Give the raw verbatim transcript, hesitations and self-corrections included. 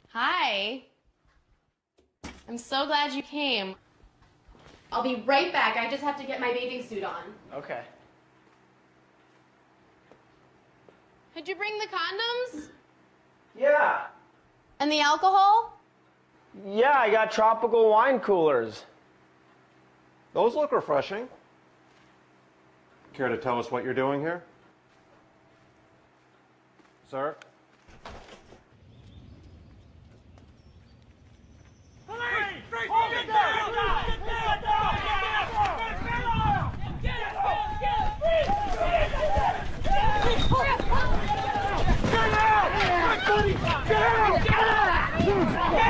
Hi. I'm so glad you came. I'll be right back. I just have to get my bathing suit on. Okay. Did you bring the condoms? Yeah. And the alcohol? Yeah, I got tropical wine coolers. Those look refreshing. Care to tell us what you're doing here? Sir? Get out! Get out! Get out!